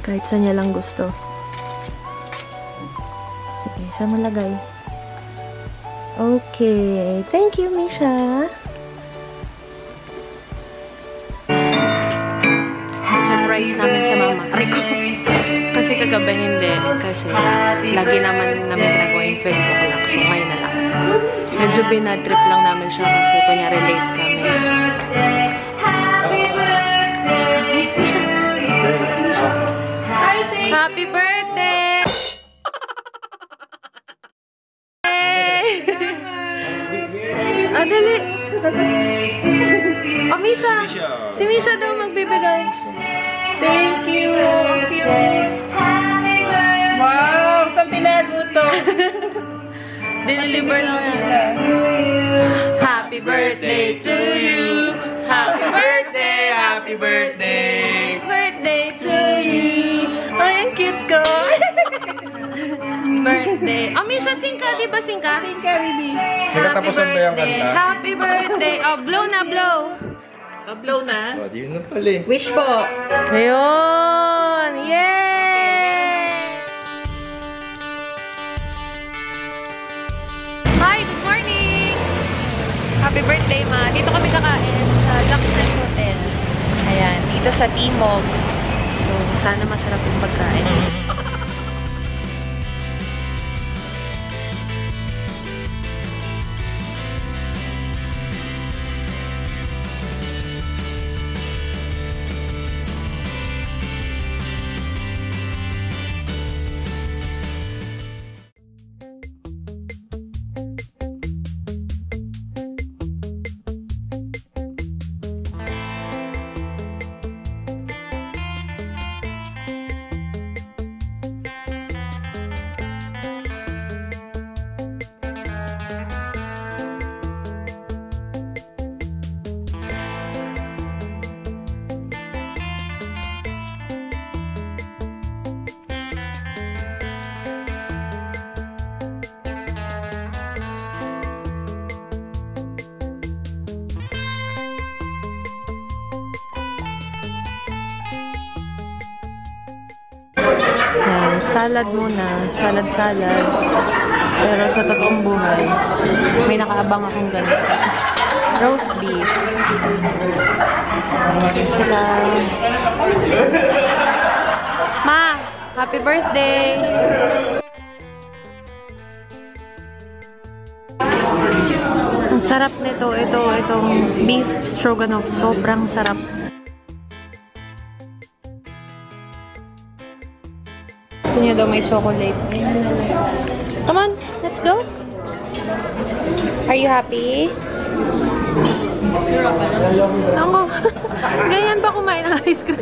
Kahit saan niya lang gusto. Sige, saan mo lagay? Okay. Thank you, Misha. Surprise namin sa mama. Kasi kagabi hindi. Kasi lagi naman namin ginagawa yung 12 o'clock. So, ngayon na lang. Medyo binadrip lang namin siya kasi kunyari late kami. Happy birthday! Dali! Oh, Misha! Si Misha daw magbibigay. Thank you! Wow! Saan tinago to? Deliver lang yan. Happy birthday to you! Happy birthday! Happy birthday! Birthday to you! Ay, ang cute ko! Birthday. Oh, Misha, sing ka. Di ba sing ka? Sing ka, Ribi. Happy birthday. Happy birthday. Oh, blow na, blow. Blow na? Oh, di yun na pala eh. Wish po. Ayun! Yay! Hi, good morning! Happy birthday, ma. Dito kami kakain sa Luxury Hotel. Ayan, dito sa Timog. So, sana masarap yung pagkain. Yan, salad muna. Salad-salad. Pero sa totoong buhay, may nakaabang akong ganito. Roast beef. Ayan sila. Ma! Happy birthday! Ang sarap nito. Itong beef stroganoff. Sobrang sarap. Gusto niyo daw may chocolate. Come on, let's go. Are you happy? Ako. Ganyan ba kumain ng ice cream?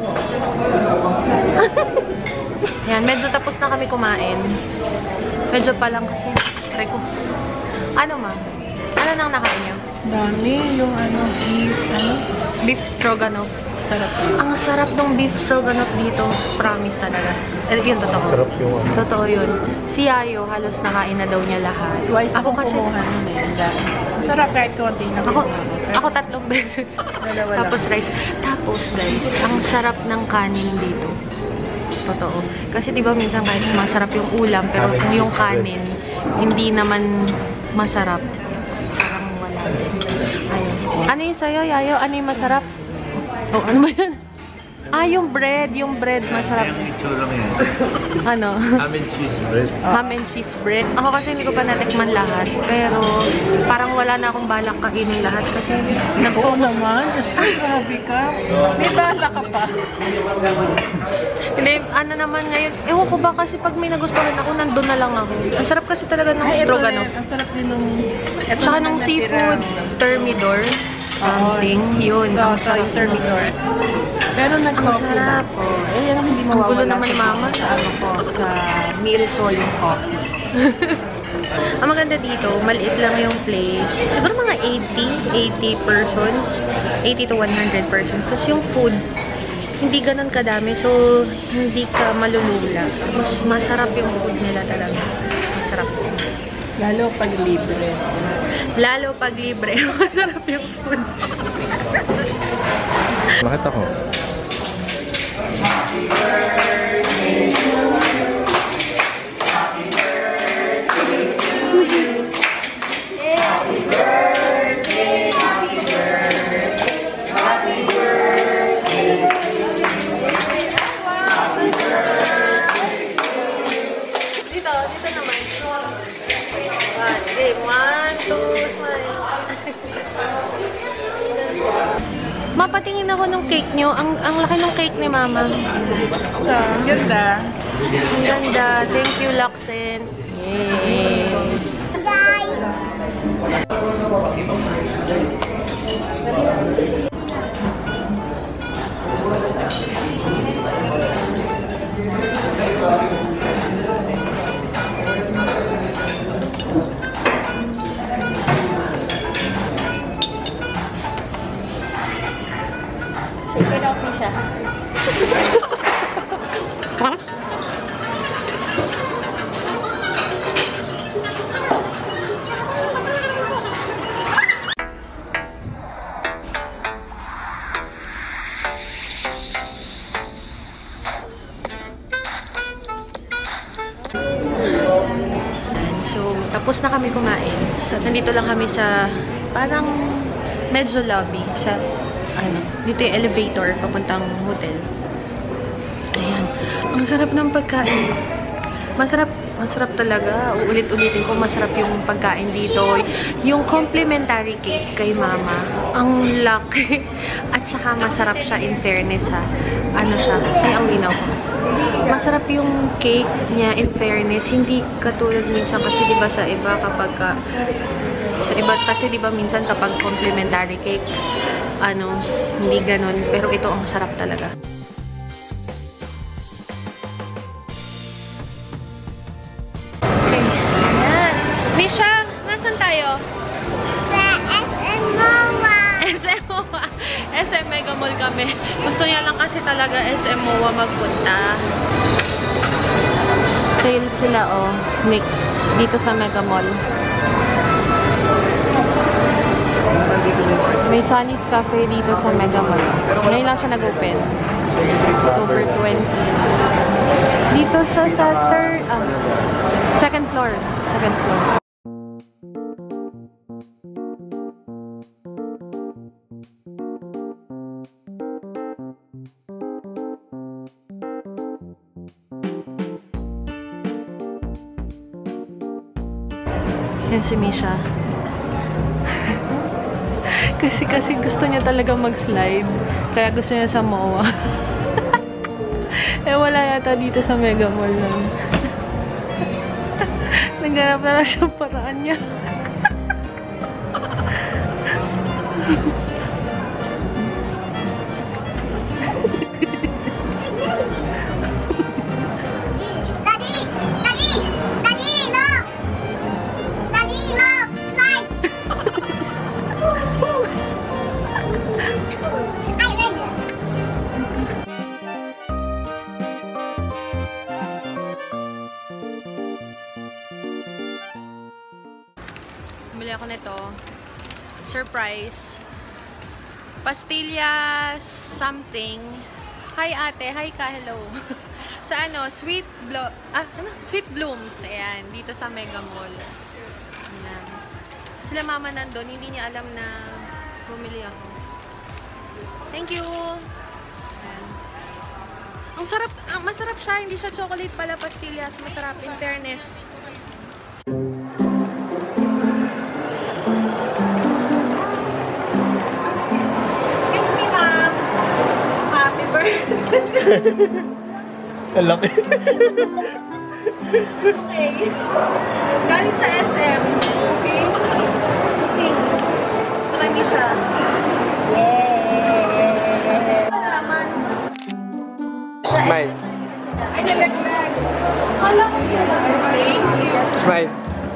Yan, medyo tapos na kami kumain. Medyo pa lang kasi. Try ko. Ano ma? Ano nang nakain niyo? Dami. Yung Beef stroganoff. Sarap. Ang sarap ng beef stroganoff dito. Promise talaga. Yun, totoo. Sarap yung ano. Totoo yun. Si Yayo, halos nakain na daw niya lahat. Twice ako kasi kumuha nun eh. Sarap kahit konti na. Ako 3 beses. Dalawa Tapos lang. rice. Tapos guys, ang sarap ng kanin dito. Totoo. Kasi diba minsan kahit masarap yung ulam, pero kung yung kanin, hindi naman masarap. Parang wala. Ayun. Ano yung sa'yo, Yayo? Ano yung masarap? Oh, ano ba yan? Ah, yung bread. Yung bread, masarap. Yung itsura lang yan. Ano? Ham and cheese bread. Ham and cheese bread. Ako kasi hindi ko pa natikman lahat. Pero parang wala na akong balak kainin lahat. Kasi Oo nag-focus. naman. Diyos ko, grabe ka. May bala ka pa. Hindi, ano naman ngayon. Ewan ko ba kasi pag may nagustuhan ako, nandun na lang ako. Ang sarap kasi talaga ng stroganoff. Ang sarap din nung... Tsaka nung seafood, thermidor. Something. Yun. Ang Ang sarap. Thermidor. Pero Ang nag-coffee sarap. ba? Eh, yan ang hindi Ang mawawala. gulo naman ni Mama. Sa ano ko, sa meal ko yung coffee. Ang maganda dito, maliit lang yung place. Siguro mga 80 persons. 80 to 100 persons. Tapos yung food, hindi ganun kadami. So, hindi ka malulula. Mas masarap yung food nila talaga. Masarap. Lalo pag libre. Lalo pag libre. Masarap yung food. Bakit ako? ako nung cake nyo. Ang laki nung cake ni Mama. Ang ganda. Ang ganda. Thank you, Laksen. Yay! Take off siya. So, tapos na kami kumain. So, nandito lang kami sa parang medyo lobby. Sa, dito yung elevator papuntang hotel. Ayan. Ang sarap ng pagkain. Masarap talaga. Uulit-ulitin ko, masarap yung pagkain dito. Yung complimentary cake kay Mama. Ang laki. At saka masarap siya in fairness ha. Ano siya? Ay, ang linaw ko. Masarap yung cake niya in fairness. Hindi katulad minsan kasi diba sa iba kapag kasi diba minsan kapag complimentary cake hindi ganun. Pero ito ang sarap talaga. Okay. Ayan. Misha, nasan tayo? Sa SM Mama. SM MOA. SM Mega Mall kami. Gusto niya lang kasi talaga SM MOA magpunta. Sale sila mix dito sa Mega Mall. May Sunny's Cafe dito sa Mega Mall. Ngayon lang siya nag-open. October 20. Dito siya sa second floor. Second floor. Yan si Misha. kasi gusto niya talaga mag-slide. Kaya gusto niya sa MOA. Wala yata dito sa Mega Mall nun. Naghanap na lang siyang paraan niya. Bumili ako nito. Surprise. Pastillas something. Hi ate, hi ka, hello. Sa Sweet Blooms. Ayan, dito sa Mega Mall. Ayan. Sila Mama nandun, hindi niya alam na bumili ako. Thank you. Ayan. Masarap siya, hindi siya chocolate pala pastillas. Masarap in fairness. Ang laki. Okay. Galing sa SM. Okay? Try niyo siya. Naman. Smile. Ay, nalaglag. Hala ko siya. Thank you. Smile.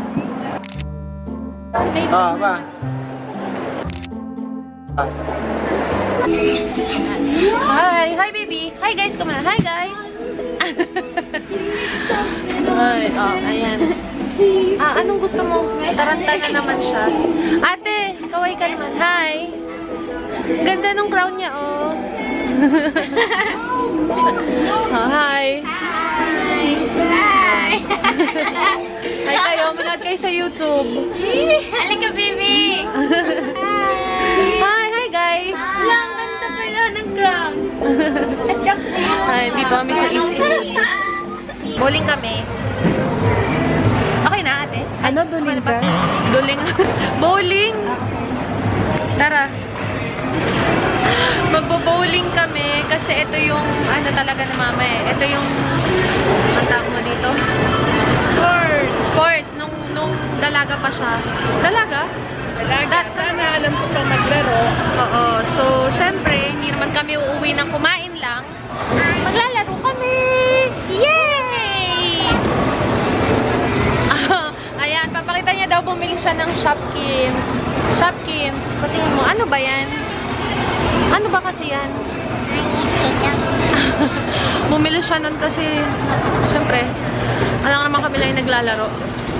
Pa. Hi baby. Hi guys, come on. Hi guys. Ay, ayan. Anong gusto mo? Taranta na naman siya. Ate, kaway ka naman. Hi. Ganda nung crown niya, hi. Hi. Hi. Hi kayo, manood kayo sa YouTube. Halika, baby. Hi guys. Lang, ganda pala ng crown. Hi, dito kami sa East Italy. Bowling kami. Okay na, ate? Ano, duling ka? Duling. Bowling. Tara. Magbo-bowling kami kasi ito yung ano talaga na mama eh. Ito yung ang tawag mo dito? Sports. Nung dalaga pa siya. Dalaga? Dalaga. Sana alam ko pa maglaro. Oo. So, syempre, hindi naman kami uuwi ng kumain lang. Maglalaro kami! Yay! Ayan, papakita niya daw bumili siya ng Shopkins. Shopkins. Patingin mo, ano ba yan? Ano ba kasi yan? Bumili siya nun kasi, syempre, alam naman kami lang yung naglalaro.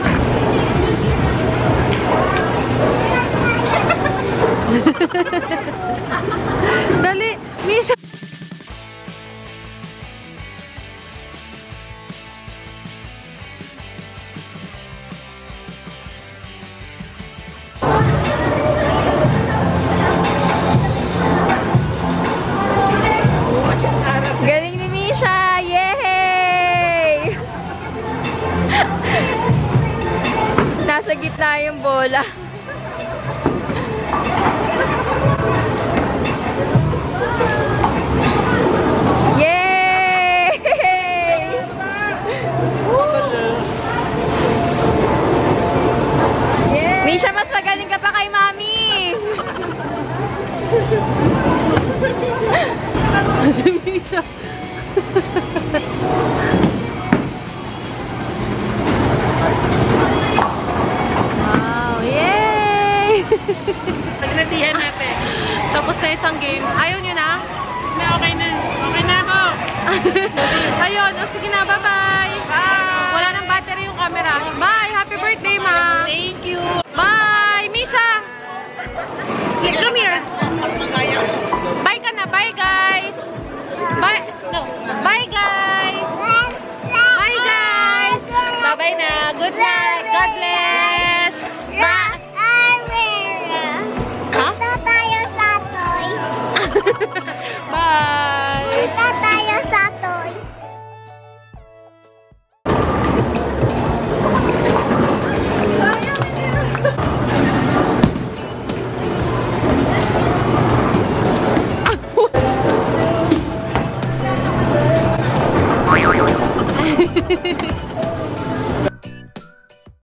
Dali, Misa. Galing ni Misha! Yay! Nasa gitna yung bola. Yay! Misha, mas magaling ka pa kay Mami! Si Misha. Wow! Yay! Pagnatihan natin. Tapos na isang game. Ayaw nyo na? Okay na. Okay na ako. Ayun. O sige na. Bye-bye! Bye! Wala nang battery yung camera. Bye! Happy birthday, Ma! Thank you. Bye! Misha! Come here! Bye ka na! Bye, guys! Bye! No! Bye, guys! Bye, guys! Bye-bye na! Good night! God bless! Bye! Ha? Ito tayo sa toys. Bye! Ito tayo sa toys. Hehehe